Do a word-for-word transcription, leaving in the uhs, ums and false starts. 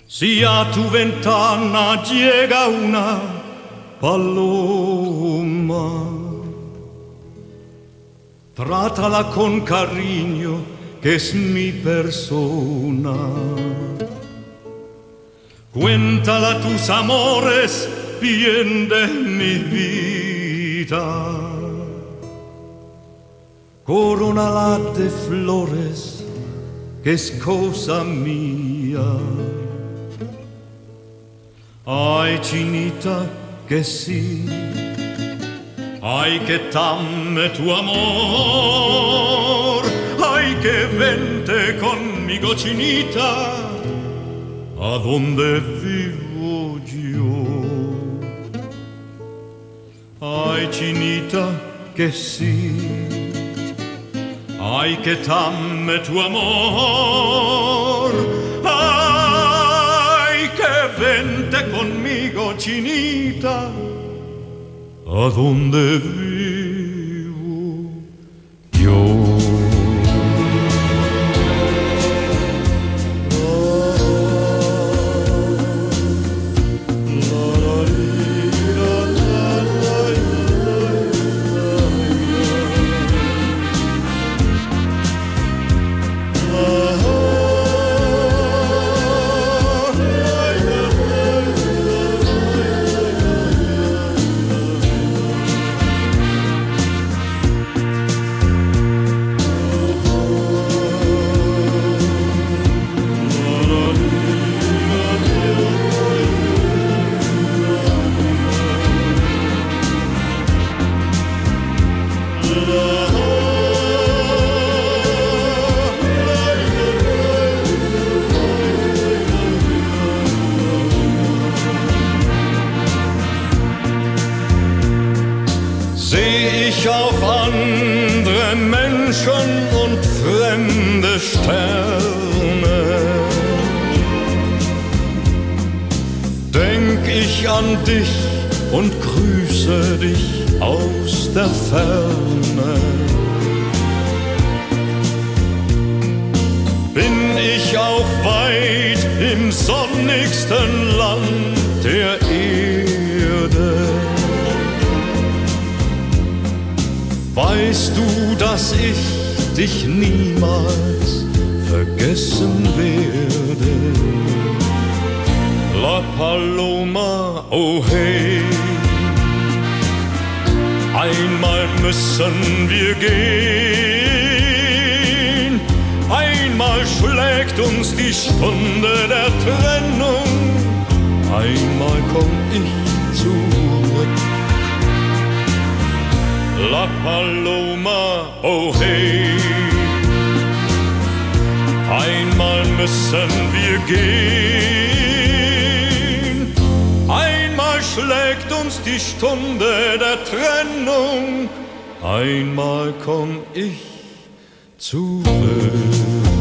Si a tu ventana llega una paloma, trátala con cariño, que es mi persona. Cuéntala tus amores, bien de mi vida. Corónala de flores, que es cosa mía. Ay, chinita, que sí, ay, que dame tu amor, ay, que vente conmigo, chinita, a donde vivo yo. Ay, chinita, que sí, ay, que dame tu amor, ay, que vente conmigo, chinita, a donde vivo yo. Seh ich auch andere Menschen und fremde Sterne, denk ich an dich und grüße dich aus der Ferne. Bin ich auch weit im sonnigsten Land der Erde, weißt du, dass ich dich niemals vergessen werde. La Paloma, oh hey, einmal müssen wir gehen, einmal schlägt uns die Stunde der Trennung, einmal komm ich zurück. La Paloma, oh hey, einmal müssen wir gehen, einmal schlägt uns die Stunde der Trennung, einmal komm ich zurück.